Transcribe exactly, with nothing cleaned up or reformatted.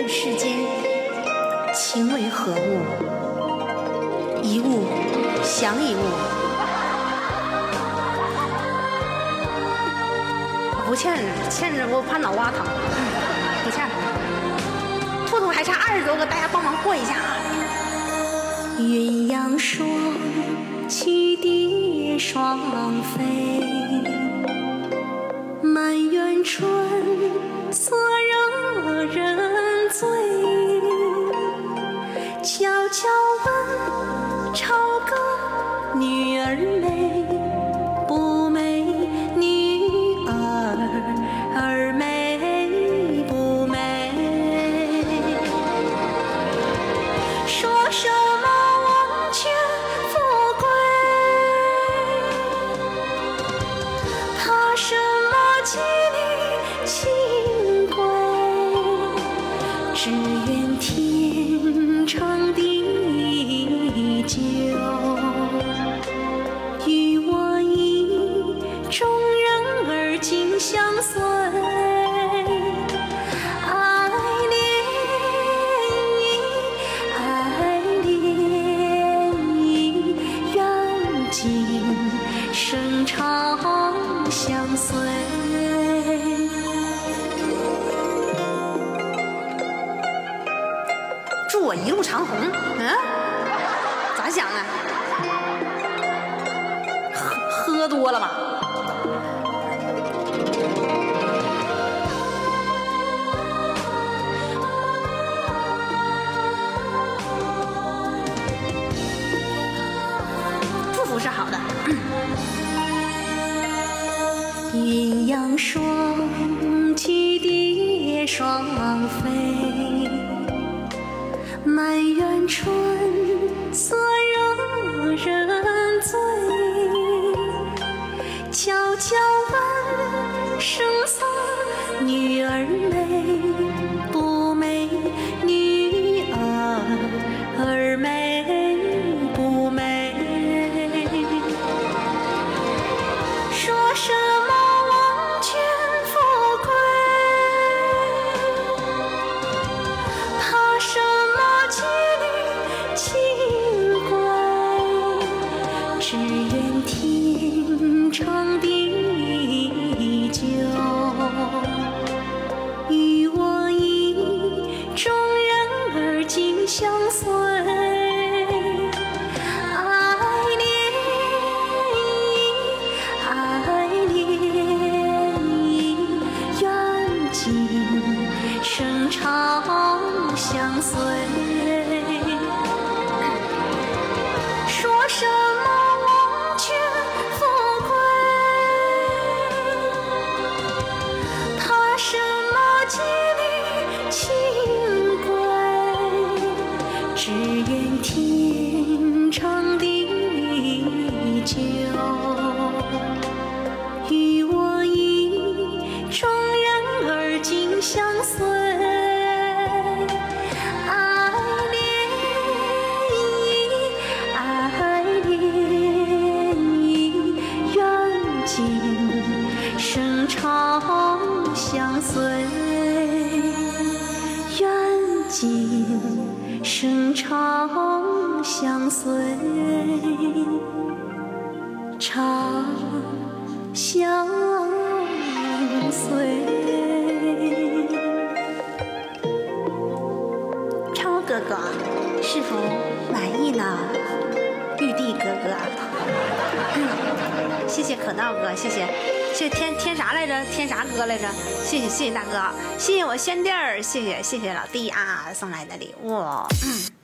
问世间情为何物？一物降一物。不欠欠着，我怕脑瓜疼，不欠。兔兔还差二十多个，大家帮忙过一下啊！鸳鸯双栖蝶双飞，满园春色惹人醉。悄悄问朝歌女儿美，不美女儿儿美不美？说什么王权富贵，怕什么妓女清贵？只愿天长地久，与我意中人儿紧相随。爱恋意，爱恋意，愿今生长相随。祝我一路长虹。嗯，咋想的？喝喝多了吧？祝福是好的。鸳鸯双栖蝶双飞，满园春色惹人醉。悄悄问声色女儿美，不美女儿儿美不美？说什么王权富贵，怕什么妓女清贵？只愿天长地久，与我意中人儿紧相随。爱恋意，爱恋意，愿今生长相随。说什么王权富贵，怕什么妓女清贵？只愿天长地久，与我意中人儿紧相随。生长相随，愿今生长相随，长相随。超哥哥，是否满意呢？玉帝哥哥，谢谢可闹哥，谢谢。谢谢天天啥来着？天啥哥来着？谢谢谢谢大哥，谢谢我仙弟儿，谢谢谢谢老弟啊送来的礼物，嗯。